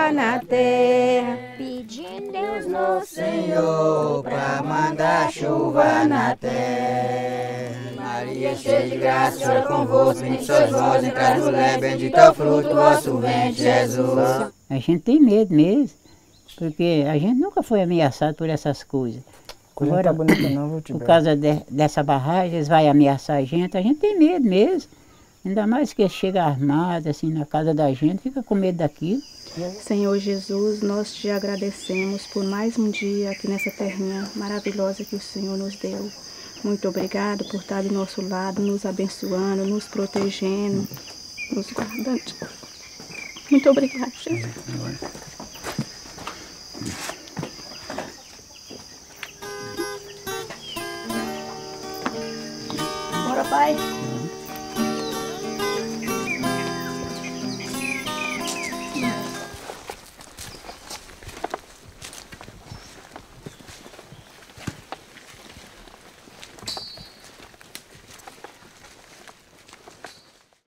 água na terra. Pedindo Deus nosso Senhor pra mandar chuva na terra. Maria, cheia de graça, o Senhor é convosco, bendita sois vós entre as mulheres, bendito é o fruto do vosso ventre, Jesus. A gente tem medo mesmo, porque a gente nunca foi ameaçado por essas coisas. Coisa não tá bonita não, viu, Por Tibério? causa dessa barragem, eles vão ameaçar a gente tem medo mesmo. Ainda mais que chega armado assim na casa da gente, fica com medo daquilo. Senhor Jesus, nós te agradecemos por mais um dia aqui nessa terrinha maravilhosa que o Senhor nos deu. Muito obrigado por estar do nosso lado, nos abençoando, nos protegendo, nos guardando. Muito obrigado, Jesus. Bora, Pai.